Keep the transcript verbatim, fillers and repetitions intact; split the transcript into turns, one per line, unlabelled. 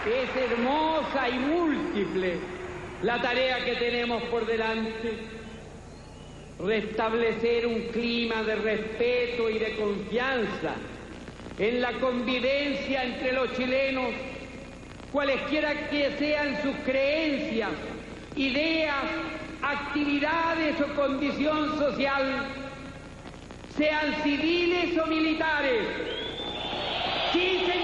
Es hermosa y múltiple la tarea que tenemos por delante. Restablecer un clima de respeto y de confianza en la convivencia entre los chilenos, cualesquiera que sean sus creencias, ideas, actividades o condición social, sean civiles o militares. Sí,